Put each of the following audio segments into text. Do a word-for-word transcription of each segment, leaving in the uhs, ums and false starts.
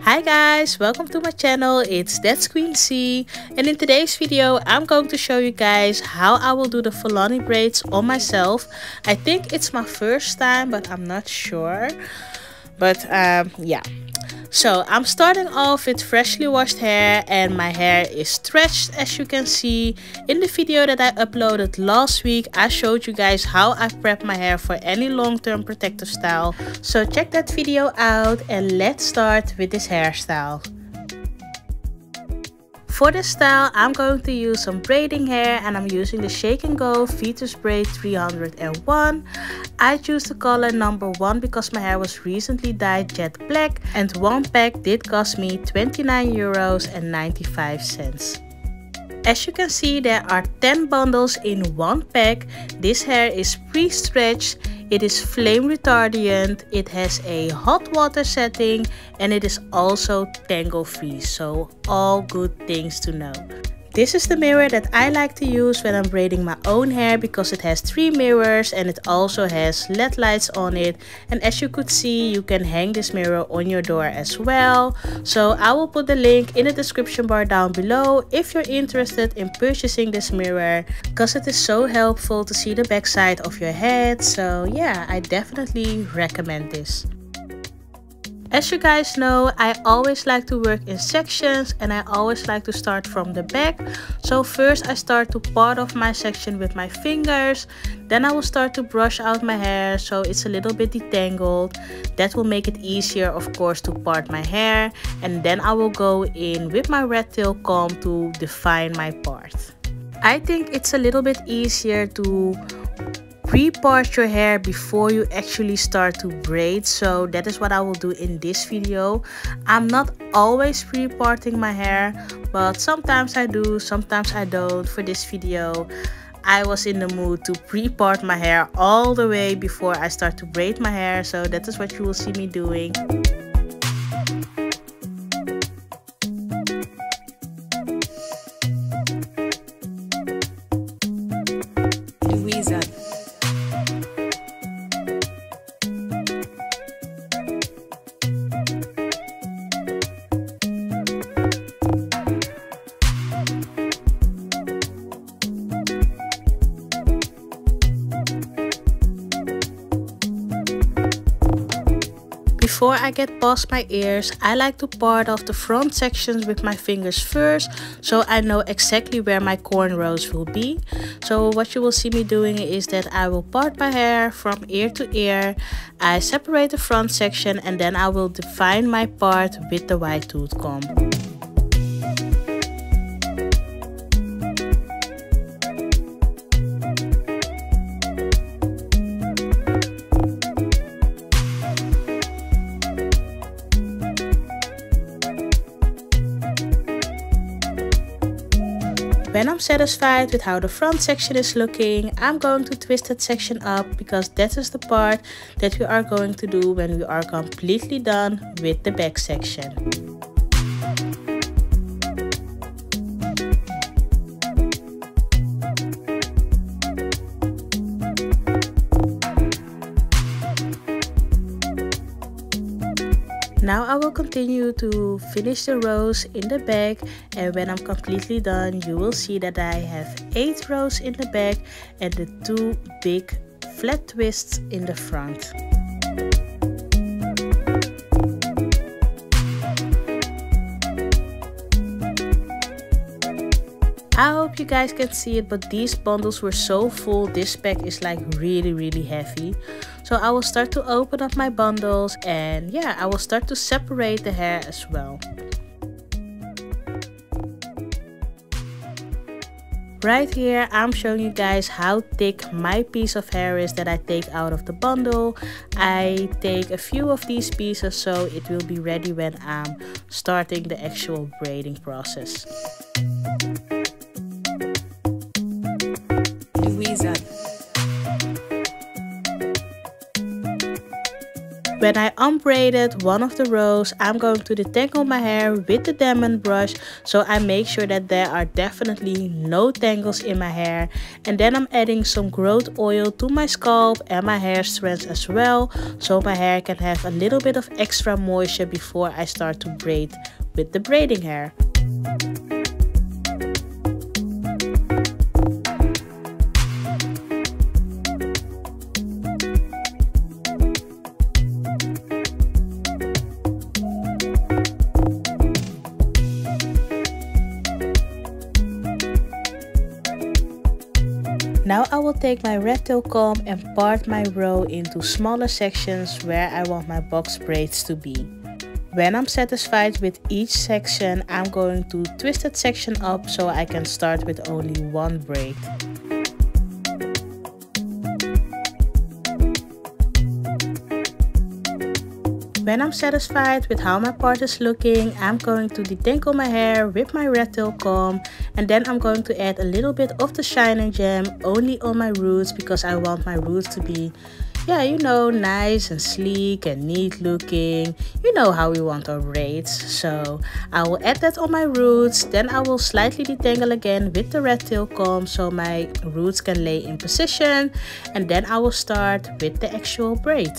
Hi guys, welcome to my channel. It's That's Queen C, and in today's video I'm going to show you guys how I will do the Fulani braids on myself. I think it's my first time, but I'm not sure. But um yeah, so I'm starting off with freshly washed hair, and my hair is stretched. As you can see in the video that I uploaded last week, I showed you guys how I prep my hair for any long-term protective style. So check that video out and let's start with this hairstyle. For this style, I'm going to use some braiding hair, and I'm using the Shake and Go Fetus Braid three hundred one. I choose the color number one because my hair was recently dyed jet black, and one pack did cost me twenty-nine euros and ninety-five cents. As you can see, there are ten bundles in one pack. This hair is pre-stretched. It is flame retardant, it has a hot water setting, and it is also tangle free, so all good things to know. This is the mirror that I like to use when I'm braiding my own hair because it has three mirrors and it also has L E D lights on it. And as you could see, you can hang this mirror on your door as well. So I will put the link in the description bar down below if you're interested in purchasing this mirror, because it is so helpful to see the back side of your head. So yeah, I definitely recommend this. As you guys know, I always like to work in sections, and I always like to start from the back. So first I start to part off my section with my fingers. Then I will start to brush out my hair so it's a little bit detangled. That will make it easier, of course, to part my hair. And then I will go in with my rat tail comb to define my part. I think it's a little bit easier to pre-part your hair before you actually start to braid, so that is what I will do in this video. I'm not always pre-parting my hair, but sometimes I do, sometimes I don't. For this video I was in the mood to pre-part my hair all the way before I start to braid my hair, so that is what you will see me doing. Louisa. Before I get past my ears, I like to part off the front sections with my fingers first, so I know exactly where my cornrows will be. So what you will see me doing is that I will part my hair from ear to ear. I separate the front section, and then I will define my part with the wide tooth comb. When I'm satisfied with how the front section is looking, I'm going to twist that section up, because that is the part that we are going to do when we are completely done with the back section. Now I will continue to finish the rows in the back, and when I'm completely done, you will see that I have eight rows in the back and the two big flat twists in the front. I hope you guys can see it, but these bundles were so full. This pack is like really really heavy. So I will start to open up my bundles, and yeah, I will start to separate the hair as well. Right here I'm showing you guys how thick my piece of hair is that I take out of the bundle. I take a few of these pieces so it will be ready when I'm starting the actual braiding process. Louisa. When I unbraided one of the rows, I'm going to detangle my hair with the diamond brush, so I make sure that there are definitely no tangles in my hair. And then I'm adding some growth oil to my scalp and my hair strands as well, so my hair can have a little bit of extra moisture before I start to braid with the braiding hair. Now I will take my rat tail comb and part my row into smaller sections where I want my box braids to be. When I'm satisfied with each section, I'm going to twist that section up so I can start with only one braid. When I'm satisfied with how my part is looking, I'm going to detangle my hair with my rat tail comb, and then I'm going to add a little bit of the Shine and Gem only on my roots because I want my roots to be, yeah, you know, nice and sleek and neat looking. You know how we want our braids. So I will add that on my roots, then I will slightly detangle again with the rat tail comb so my roots can lay in position, and then I will start with the actual braid.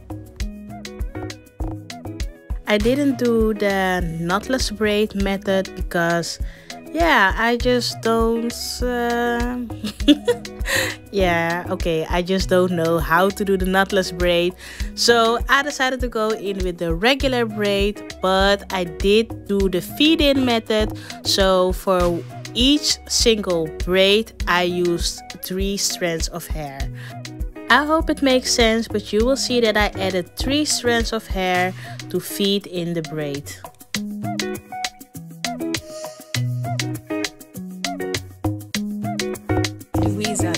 I didn't do the knotless braid method because, yeah, I just don't, uh... yeah, okay, I just don't know how to do the knotless braid. So I decided to go in with the regular braid, but I did do the feed-in method. So for each single braid, I used three strands of hair. I hope it makes sense, but you will see that I added three strands of hair to feed in the braid. The Wizard.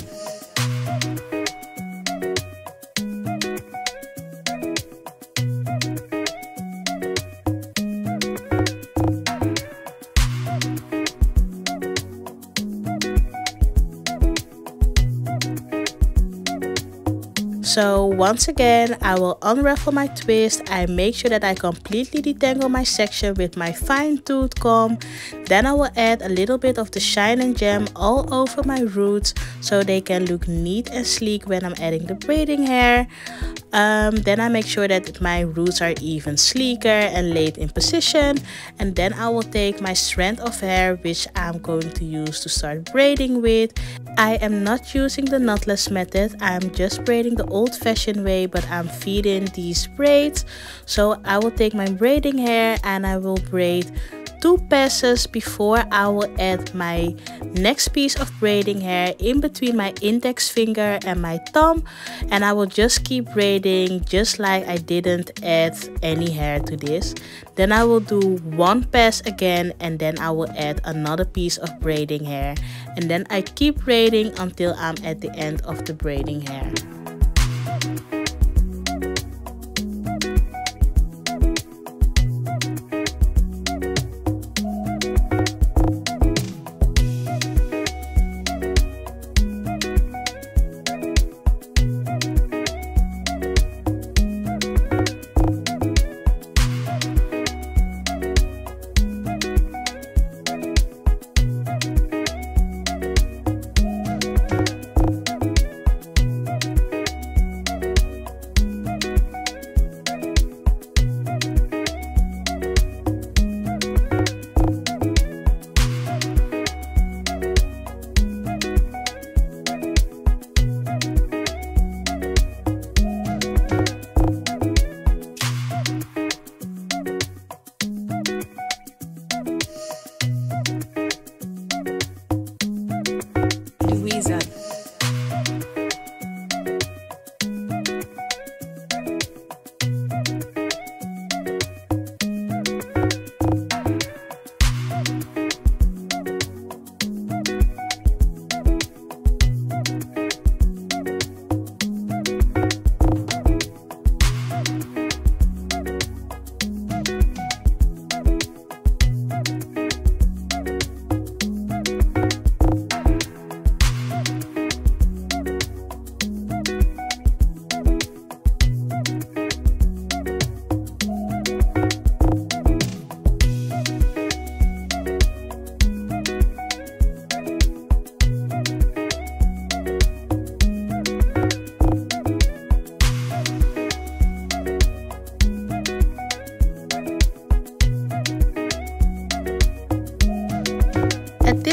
So once again, I will unravel my twist. I make sure that I completely detangle my section with my fine tooth comb. Then I will add a little bit of the Shine and Gem all over my roots so they can look neat and sleek when I'm adding the braiding hair. Um, then I make sure that my roots are even sleeker and laid in position. And then I will take my strand of hair, which I'm going to use to start braiding with. I am not using the knotless method. I'm just braiding the old-fashioned way, but I'm feeding these braids. So I will take my braiding hair and I will braid two passes before I will add my next piece of braiding hair in between my index finger and my thumb, and I will just keep braiding just like I didn't add any hair to this. Then I will do one pass again, and then I will add another piece of braiding hair, and then I keep braiding until I'm at the end of the braiding hair.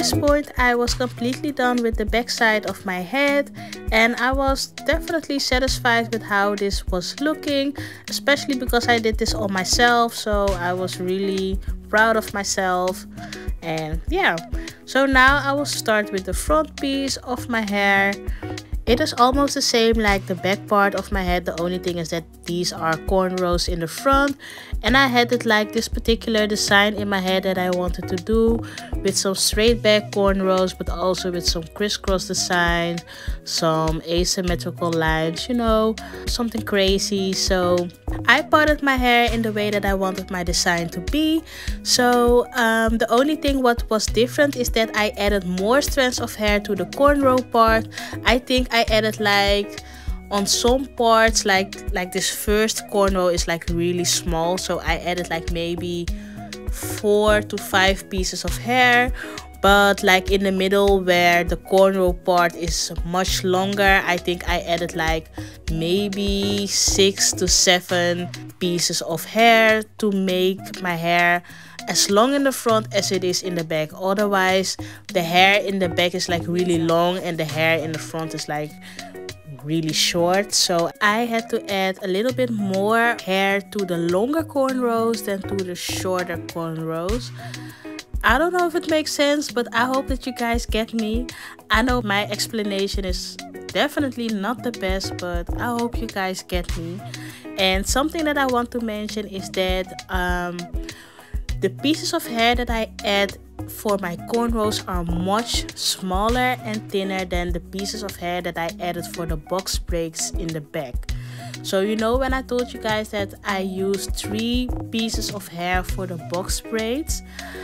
this point I was completely done with the back side of my head, and I was definitely satisfied with how this was looking, especially because I did this all myself, so I was really proud of myself. And yeah, so now I will start with the front piece of my hair. It is almost the same like the back part of my head. The only thing is that these are cornrows in the front, and I had it like this particular design in my head that I wanted to do, with some straight back cornrows but also with some crisscross design, some asymmetrical lines, you know, something crazy. So I parted my hair in the way that I wanted my design to be. So um, the only thing what was different is that I added more strands of hair to the cornrow part. I think I added like on some parts, like like this first cornrow is like really small, so I added like maybe four to five pieces of hair. But like in the middle where the cornrow part is much longer, I think I added like maybe six to seven pieces of hair to make my hair as long in the front as it is in the back. Otherwise the hair in the back is like really long and the hair in the front is like really short. So I had to add a little bit more hair to the longer cornrows than to the shorter cornrows. I don't know if it makes sense, but I hope that you guys get me. I know my explanation is definitely not the best, but I hope you guys get me. And something that I want to mention is that um, the pieces of hair that I add for my cornrows are much smaller and thinner than the pieces of hair that I added for the box braids in the back. So you know when I told you guys that I used three pieces of hair for the box braids,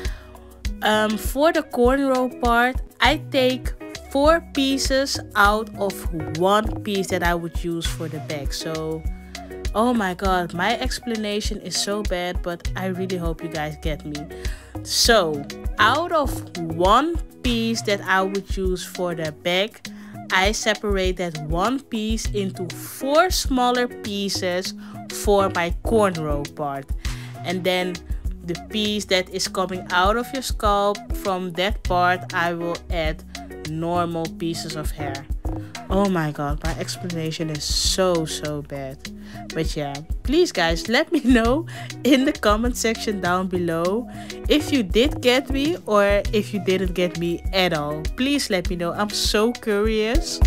um, for the cornrow part I take four pieces out of one piece that I would use for the back. So oh my god, my explanation is so bad, but I really hope you guys get me. So out of one piece that I would use for the back, I separate that one piece into four smaller pieces for my cornrow part. And then the piece that is coming out of your scalp, from that part I will add normal pieces of hair. Oh my god, my explanation is so so bad. But yeah, please guys, let me know in the comment section down below if you did get me or if you didn't get me at all. Please let me know, I'm so curious.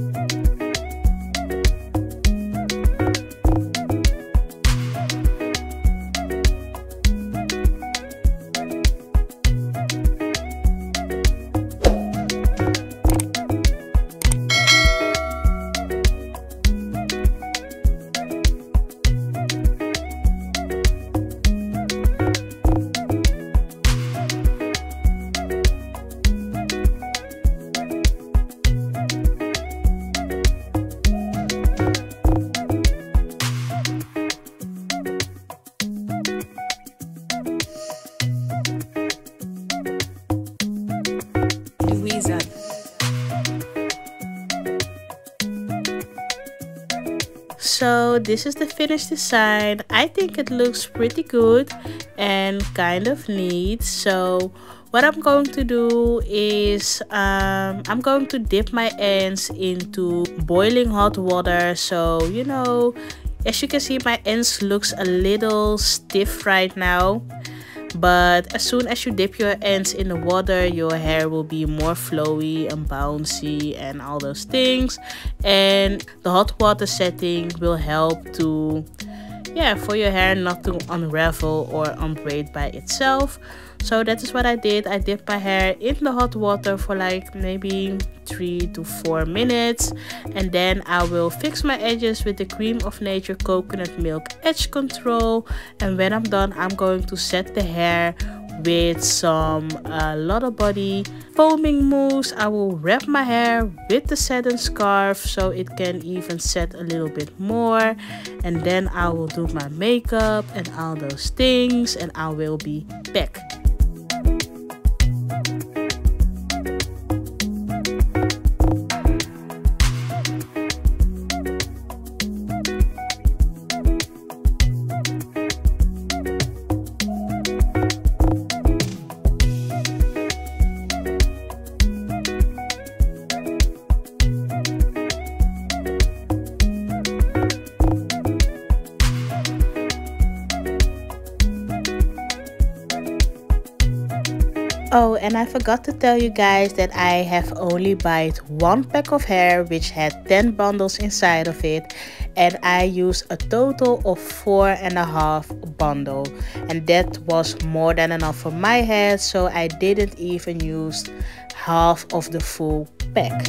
Wizard. So this is the finished design. I think it looks pretty good and kind of neat. So what I'm going to do is um, I'm going to dip my ends into boiling hot water. So you know, as you can see, my ends looks a little stiff right now. But as soon as you dip your ends in the water, your hair will be more flowy and bouncy and all those things. And the hot water setting will help to, yeah, for your hair not to unravel or unbraid by itself. So that is what I did. I dipped my hair in the hot water for like maybe three to four minutes, and then I will fix my edges with the Cream of Nature Coconut Milk Edge Control. And when I'm done, I'm going to set the hair with some uh, Lotta Body foaming mousse. I will wrap my hair with the satin scarf so it can even set a little bit more, and then I will do my makeup and all those things, and I will be back. Oh, and I forgot to tell you guys that I have only bought one pack of hair which had ten bundles inside of it, and I used a total of four and a half bundle, and that was more than enough for my head, so I didn't even use half of the full pack.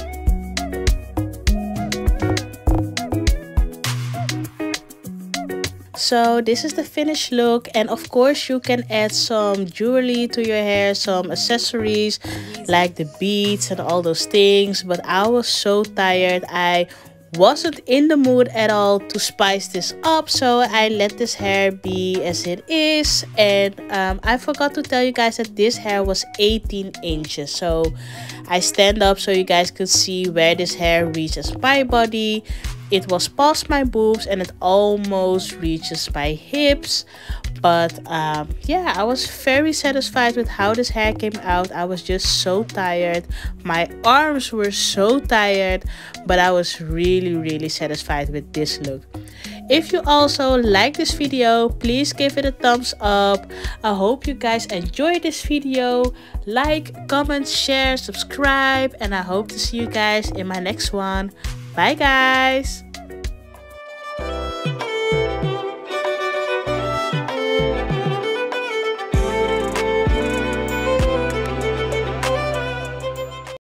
So this is the finished look, and of course you can add some jewelry to your hair, some accessories like the beads and all those things, but I was so tired. I wasn't in the mood at all to spice this up, so I let this hair be as it is. And um, I forgot to tell you guys that this hair was eighteen inches, so I stand up so you guys could see where this hair reaches my body. It was past my boobs and it almost reaches my hips, but um, yeah, I was very satisfied with how this hair came out. I was just so tired, my arms were so tired, but I was really really satisfied with this look. If you also like this video, please give it a thumbs up. I hope you guys enjoyed this video. Like, comment, share, subscribe, and I hope to see you guys in my next one. Bye guys!